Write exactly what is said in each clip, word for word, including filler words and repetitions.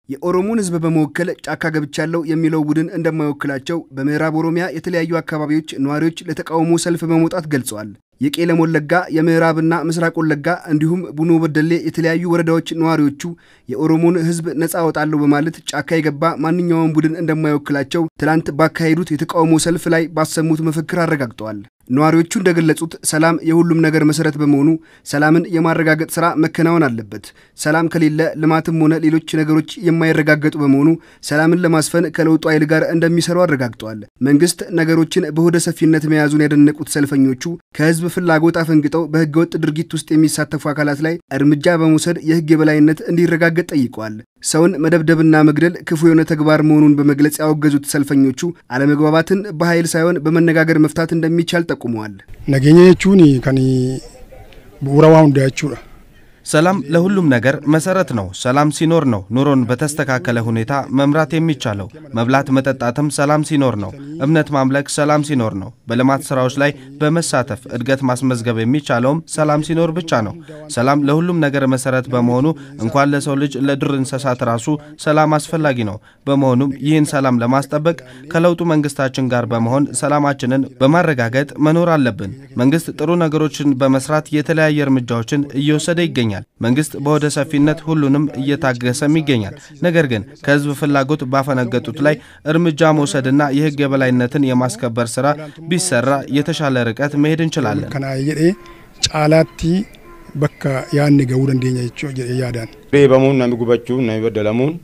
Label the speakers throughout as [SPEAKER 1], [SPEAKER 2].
[SPEAKER 1] የኦሮሞን ህዝብ በመወከል ጫካ ገብቻለሁ የሚለው ቡድን እንደማይወክላቸው በምዕራብ ኦሮሚያ የተለያዩ አካባቢዎች ነዋሪዎች ለተቃውሞ ሰልፍ በመውጣት ገልጸዋል። የቄለም ወለጋ የምዕራብና ምስራቅ ወለጋ እንዲሁም ቡኖ በደሌ የተለያዩ ወረዳዎች ነዋሪዎቹ የኦሮሞን ህዝብ ነፃ አወጣለሁ በማለት ጫካ የገባ ማንኛውም ቡድን እንደማይወክላቸው ትላንት ባካሄዱት የተቃውሞ ሰልፍ ላይ ባሰሙት መፈክር አረጋግጠዋል። ነዋሪዎቹ እንደገለጹት ሰላም የሁሉም ነገር መሰረት በመሆኑ ሰላምን የማረጋገጥ ስራ መከናወን አለበት። ሰላም ከሌለ ልማትም ሆነ ሌሎች ነገሮች የማይረጋገጡ በመሆኑ ሰላምን ለማስፈን ከለውጡ ኃይል ጋር እንደሚሰሩ አረጋግጠዋል። መንግስት ነገሮችን በሆደ ሰፊነት መያዙን ያደነቁት ሰልፈኞቹ ከህዝብ ፍላጎት አፈንግጠው በህገወጥ ድርጊት ውስጥ የሚሳተፉ አካላት ላይ እርምጃ በመውሰድ የህግ የበላይነት እንዲረጋገጥ ጠይቀዋል። ሰውን መደብደብና መግደል ክፉ የሆነ ተግባር መሆኑን በመግለጽ ያወገዙት ሰልፈኞቹ አለመግባባትን በኃይል ሳይሆን በመነጋገር መፍታት እንደሚቻል ጠቁመዋል።
[SPEAKER 2] ነገኘቹኒ ከኒ ቡራዋው እንዳያቹራ
[SPEAKER 3] ሰላም ለሁሉም ነገር መሰረት ነው። ሰላም ሲኖር ነው ኑሮን በተስተካከለ ሁኔታ መምራት የሚቻለው። መብላት መጠጣትም ሰላም ሲኖር ነው። እምነት ማምለክ ሰላም ሲኖር ነው። በልማት ስራዎች ላይ በመሳተፍ እድገት ማስመዝገብ የሚቻለውም ሰላም ሲኖር ብቻ ነው። ሰላም ለሁሉም ነገር መሰረት በመሆኑ እንኳን ለሰው ልጅ ለዱር እንስሳት ራሱ ሰላም አስፈላጊ ነው። በመሆኑም ይህን ሰላም ለማስጠበቅ ከለውጡ መንግስታችን ጋር በመሆን ሰላማችንን በማረጋገጥ መኖር አለብን። መንግስት ጥሩ ነገሮችን በመስራት የተለያየ እርምጃዎችን እየወሰደ ይገኛል። መንግስት በወደ ሰፊነት ሁሉንም እየታገሰም ይገኛል። ነገር ግን ከህዝብ ፍላጎት ባፈነገጡት ላይ እርምጃ መውሰድና የህግ የበላይነትን የማስከበር ስራ ቢሰራ የተሻለ ርቀት መሄድ እንችላለን።
[SPEAKER 2] ከናየዴ ጫላቲ በቃ ያን ገው እንደኛቸው ያዳን
[SPEAKER 4] በመሆን ነው የሚጉባቸው ነው ይበደላሙን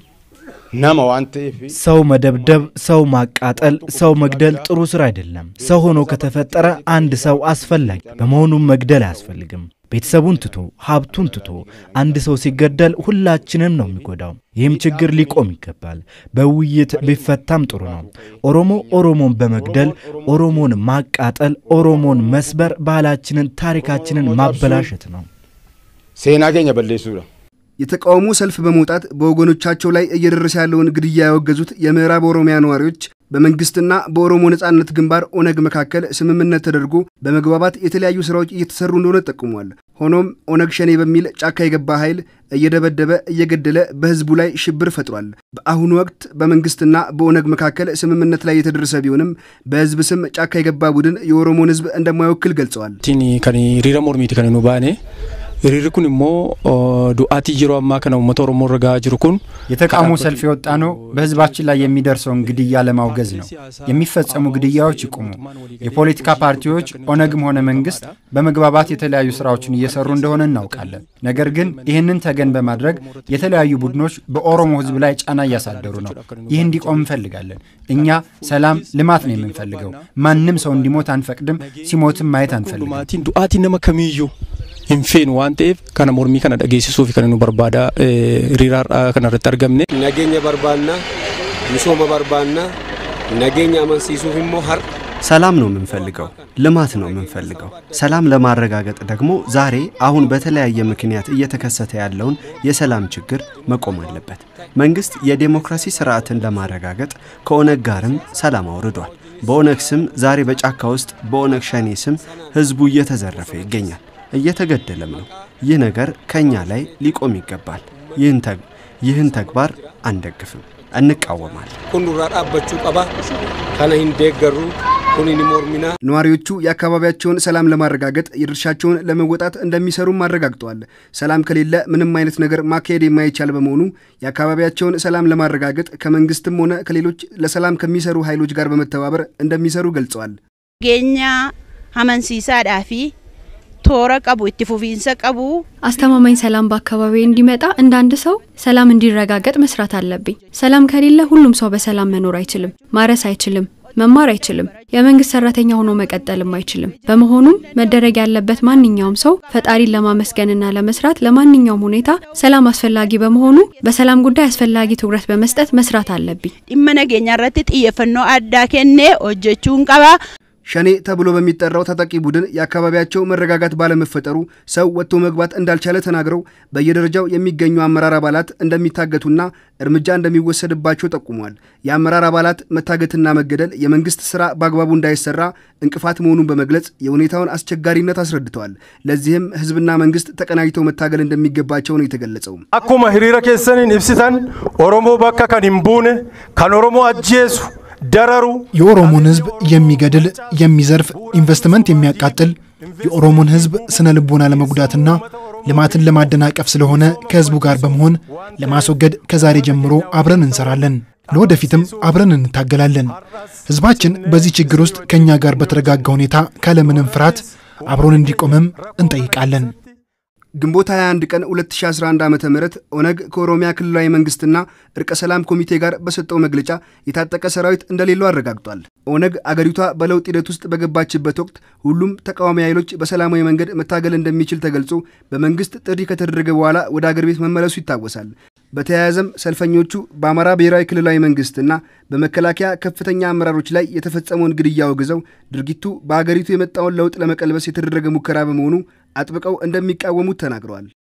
[SPEAKER 5] ሰው መደብደብ፣ ሰው ማቃጠል፣ ሰው መግደል ጥሩ ስራ አይደለም። ሰው ሆኖ ከተፈጠረ አንድ ሰው አስፈላጊ በመሆኑ መግደል አያስፈልግም። ቤተሰቡን ትቶ ሀብቱን ትቶ አንድ ሰው ሲገደል ሁላችንም ነው የሚጎዳው። ይህም ችግር ሊቆም ይገባል። በውይይት ቢፈታም ጥሩ ነው። ኦሮሞ ኦሮሞን በመግደል ኦሮሞን ማቃጠል፣ ኦሮሞን መስበር ባህላችንን ታሪካችንን ማበላሸት ነው።
[SPEAKER 4] ሴናገኛ በለሱራ
[SPEAKER 1] የተቃውሞ ሰልፍ በመውጣት በወገኖቻቸው ላይ እየደረሰ ያለውን ግድያ ያወገዙት የምዕራብ ኦሮሚያ ነዋሪዎች በመንግስትና በኦሮሞ ነጻነት ግንባር ኦነግ መካከል ስምምነት ተደርጎ በመግባባት የተለያዩ ስራዎች እየተሰሩ እንደሆነ ተጠቁሟል። ሆኖም ኦነግ ሸኔ በሚል ጫካ የገባ ኃይል እየደበደበ እየገደለ በህዝቡ ላይ ሽብር ፈጥሯል። በአሁኑ ወቅት በመንግስትና በኦነግ መካከል ስምምነት ላይ የተደረሰ ቢሆንም በህዝብ ስም ጫካ የገባ ቡድን የኦሮሞን ህዝብ እንደማይወክል ገልጸዋል።
[SPEAKER 6] ቲኒ ከኒ ሪራሞርሚቲ ከኒ ኑባኔ ሪሪኩን ሞ ዱአቲ ጅሮ አማከነው ሞቶሮ ሞረጋ ጅሩኩን
[SPEAKER 7] የተቃውሞ ሰልፍ የወጣ ነው በህዝባችን ላይ የሚደርሰው ግድያ ለማውገዝ ነው። የሚፈጸሙ ግድያዎች ይቆሙ። የፖለቲካ ፓርቲዎች ኦነግም ሆነ መንግስት በመግባባት የተለያዩ ስራዎችን እየሰሩ እንደሆነ እናውቃለን። ነገር ግን ይህንን ተገን በማድረግ የተለያዩ ቡድኖች በኦሮሞ ህዝብ ላይ ጫና ያሳደሩ ነው። ይህ እንዲቆም እንፈልጋለን። እኛ ሰላም ልማት ነው የምንፈልገው። ማንንም ሰው እንዲሞት አንፈቅድም። ሲሞትም ማየት አንፈልግም።
[SPEAKER 6] ማቲን ዱአቲ ነመከሚዩ ኢንፌን ዋንቴፍ ከነ ሞርሚ ከነ ደገሲሱ ፊከነ በርባዳ ሪራር ከነ ረተርገምነ
[SPEAKER 4] ነገኛ በርባና ሚሶማ በርባና ነገኛ መንሲሱ ፊሞ ሀር
[SPEAKER 8] ሰላም ነው የምንፈልገው። ልማት ነው የምንፈልገው። ሰላም ለማረጋገጥ ደግሞ ዛሬ አሁን በተለያየ ምክንያት እየተከሰተ ያለውን የሰላም ችግር መቆም አለበት። መንግስት የዲሞክራሲ ስርዓትን ለማረጋገጥ ከኦነግ ጋርም ሰላም አውርዷል። በኦነግ ስም ዛሬ በጫካ ውስጥ በኦነግ ሸኔ ስም ህዝቡ እየተዘረፈ ይገኛል፣ እየተገደለም ነው። ይህ ነገር ከኛ ላይ ሊቆም ይገባል። ይህን ተግ ይህን ተግባር አንደግፍም፣ እንቃወማለን።
[SPEAKER 4] ኩንዱራር አበቹ ቀባ ካና እንደገሩ ኩኒኒ ሞርሚና
[SPEAKER 1] ነዋሪዎቹ የአካባቢያቸውን ሰላም ለማረጋገጥ የድርሻቸውን ለመወጣት እንደሚሰሩ ማረጋግጠዋል። ሰላም ከሌለ ምንም አይነት ነገር ማካሄድ የማይቻል በመሆኑ የአካባቢያቸውን ሰላም ለማረጋገጥ ከመንግስትም ሆነ ከሌሎች ለሰላም ከሚሰሩ ኃይሎች ጋር በመተባበር እንደሚሰሩ ገልጸዋል።
[SPEAKER 9] ጌኛ ሀመንሲሳ ዳፊ ቶራ ቀቡ ኢትፉፊንሰ ቀቡ
[SPEAKER 10] አስተማማኝ ሰላም በአካባቢው እንዲመጣ እንዳንድ ሰው ሰላም እንዲረጋገጥ መስራት አለብኝ። ሰላም ከሌለ ሁሉም ሰው በሰላም መኖር አይችልም፣ ማረስ አይችልም፣ መማር አይችልም፣ የመንግስት ሰራተኛ ሆኖ መቀጠልም አይችልም። በመሆኑም መደረግ ያለበት ማንኛውም ሰው ፈጣሪን ለማመስገንና ለመስራት ለማንኛውም ሁኔታ ሰላም አስፈላጊ በመሆኑ በሰላም ጉዳይ አስፈላጊ ትኩረት በመስጠት መስራት አለብኝ።
[SPEAKER 9] ኢመነገኛ ረትት እየፈኖ አዳከኔ ኦጀቹን ቀባ
[SPEAKER 1] ሸኔ ተብሎ በሚጠራው ታጣቂ ቡድን የአካባቢያቸው መረጋጋት ባለመፈጠሩ ሰው ወጥቶ መግባት እንዳልቻለ ተናግረው በየደረጃው የሚገኙ አመራር አባላት እንደሚታገቱና እርምጃ እንደሚወሰድባቸው ጠቁመዋል። የአመራር አባላት መታገትና መገደል የመንግስት ስራ በአግባቡ እንዳይሰራ እንቅፋት መሆኑን በመግለጽ የሁኔታውን አስቸጋሪነት አስረድተዋል። ለዚህም ህዝብና መንግስት ተቀናጅተው መታገል እንደሚገባቸው ነው የተገለጸው።
[SPEAKER 11] አኩማ ህሪራ ከሰኒን ኢብሲታን ኦሮሞ ባካ ካንምቡነ ካን ኦሮሞ አጄሱ ደረሩ
[SPEAKER 12] የኦሮሞን ህዝብ የሚገድል የሚዘርፍ ኢንቨስትመንት የሚያቃጥል የኦሮሞን ህዝብ ስነ ልቦና ለመጉዳትና ልማትን ለማደናቀፍ ስለሆነ ከህዝቡ ጋር በመሆን ለማስወገድ ከዛሬ ጀምሮ አብረን እንሰራለን። ለወደፊትም አብረን እንታገላለን። ህዝባችን በዚህ ችግር ውስጥ ከኛ ጋር በተረጋጋ ሁኔታ ካለምንም ፍርሃት አብሮን እንዲቆምም እንጠይቃለን።
[SPEAKER 1] ግንቦት ሃያ አንድ ቀን ሁለት ሺህ አስራ አንድ ዓመተ ምህረት ኦነግ ከኦሮሚያ ክልላዊ መንግስትና እርቀ ሰላም ኮሚቴ ጋር በሰጠው መግለጫ የታጠቀ ሰራዊት እንደሌለው አረጋግጧል። ኦነግ አገሪቷ በለውጥ ሂደት ውስጥ በገባችበት ወቅት ሁሉም ተቃዋሚ ኃይሎች በሰላማዊ መንገድ መታገል እንደሚችል ተገልጾ በመንግስት ጥሪ ከተደረገ በኋላ ወደ አገር ቤት መመለሱ ይታወሳል። በተያያዘም ሰልፈኞቹ በአማራ ብሔራዊ ክልላዊ መንግስትና በመከላከያ ከፍተኛ አመራሮች ላይ የተፈጸመውን ግድያ አውግዘው ድርጊቱ በአገሪቱ የመጣውን ለውጥ ለመቀልበስ የተደረገ ሙከራ በመሆኑ አጥብቀው እንደሚቃወሙት ተናግረዋል።